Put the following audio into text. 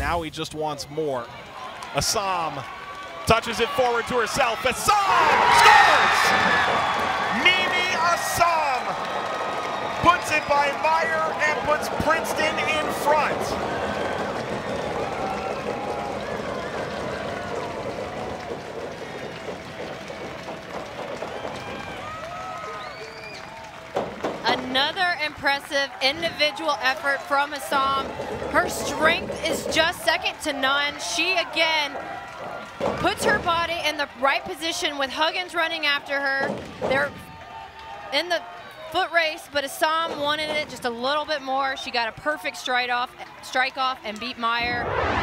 now he just wants more. Asom touches it forward to herself. Asom scores! Mimi Asom puts it by Meyer and puts Princeton in front. Another impressive individual effort from Asom. Her strength is just second to none. She again puts her body in the right position with Huggins running after her. They're in the foot race, but Asom wanted it just a little bit more. She got a perfect strike off and beat Meyer.